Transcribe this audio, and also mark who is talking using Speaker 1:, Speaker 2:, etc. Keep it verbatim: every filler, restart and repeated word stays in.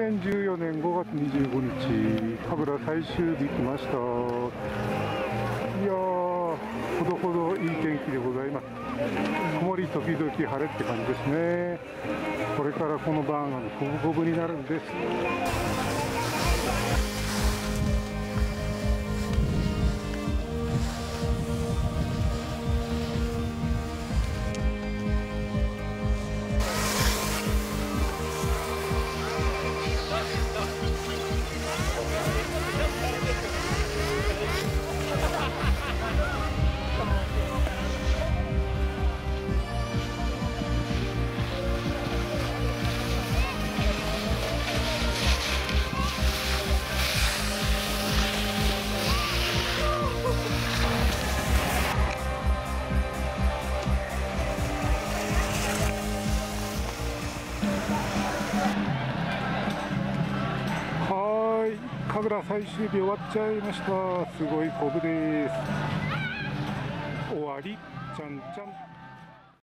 Speaker 1: せんじゅうよねんごがつにじゅうごにち、神楽最終日来ました。いやー、ほどほどいい天気でございます。曇り時々晴れって感じですね。これからこの晩、あの五分五分になるんです。神楽最終日終わっちゃいました。すごいコブです。終わり。ちゃんちゃん。